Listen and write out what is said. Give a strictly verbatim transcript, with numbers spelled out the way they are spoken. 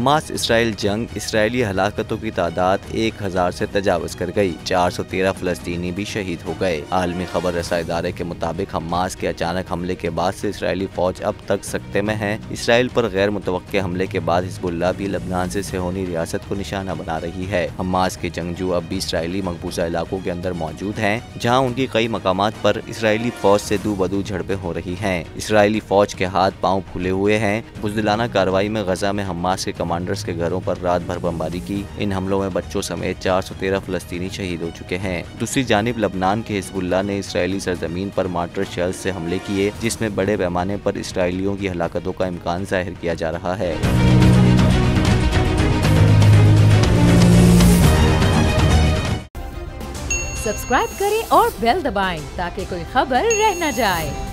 Hamas Israel जंग, Israeli हलाकतों की तादाद एक हजार से तजावज़ कर गई। चार सौ तेरह फलस्तीनी भी शहीद हो गए। आलमी खबर रसा इदारे के मुताबिक हमास के अचानक हमले के बाद से इसराइली फौज अब तक सख्ते में है। इसराइल पर गैर मुतवक्के हमले के बाद हिजबुल्लाह भी लबनान से सेहोनी रियासत को निशाना बना रही है। हमास के जंगजू अब भी इसराइली मकबूजा इलाकों के अंदर मौजूद हैं, जहाँ उनकी कई मकामात पर इसराइली फौज से दू बदू झड़पें हो रही हैं। इसराइली फौज के हाथ पांव फूले हुए हैं। बुज़दिलाना कार्रवाई में गजा में हमास के कमांडर्स के घरों पर रात भर बमबारी की। इन हमलों में बच्चों समेत चार सौ तेरह फलस्तीनी शहीद हो चुके हैं। दूसरी जानिब लबनान के हिजबुल्लाह ने इसराइली सरजमीन पर मार्टर शेल से हमले किए, जिसमें बड़े पैमाने पर इसराइलियों की हलाकतों का इम्कान जाहिर किया जा रहा है। सब्सक्राइब करें और बेल दबाएं ताकि कोई खबर रह न जाए।